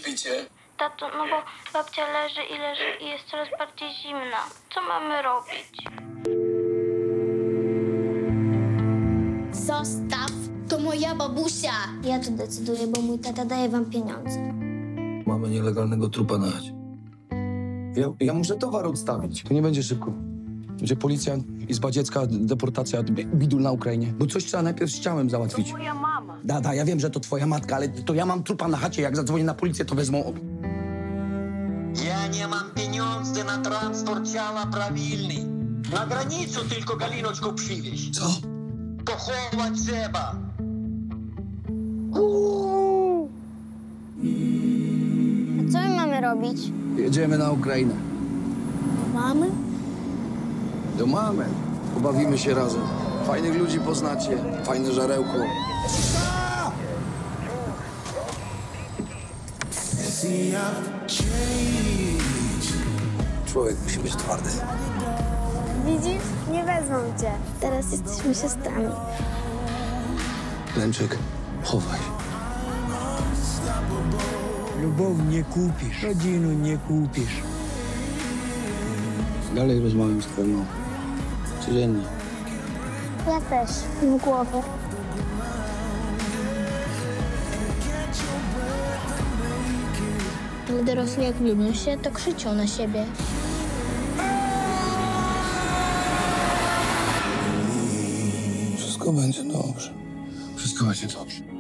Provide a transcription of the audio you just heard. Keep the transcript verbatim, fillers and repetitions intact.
śpicie? Tato, no bo babcia leży i leży i jest coraz bardziej zimna. Co mamy robić? Zostaw! To moja babusia! Ja to decyduję, bo mój tata daje wam pieniądze. Mamy nielegalnego trupa na chacie. Ja, ja muszę towar odstawić. To nie będzie szybko. Będzie policja, izba dziecka, deportacja, bidul na Ukrainie. Bo coś trzeba najpierw z ciałem załatwić. To moja mama. Dada, ja wiem, że to twoja matka, ale to ja mam trupa na chacie. Jak zadzwonię na policję, to wezmą... Ja nie mam pieniędzy na transport ciała prawilny. Na granicę tylko Galinочку przywieźć. Co? Pochować trzeba. A co my mamy robić? Jedziemy na Ukrainę. Mamy? Do mamy. Pobawimy się razem. Fajnych ludzi poznacie. Fajne żarełko. Człowiek musi być twardy. Widzisz? Nie wezmą cię. Teraz jesteśmy siostrami. Lęczek, chowaj. Любов nie kupisz, rodzinu nie kupisz. Dalej rozmawiam z twoją mamą. Codziennie. Ja też. W głowę. Ale dorosli jak lubią się, to krzyczą na siebie. Wszystko będzie dobrze. Wszystko będzie dobrze.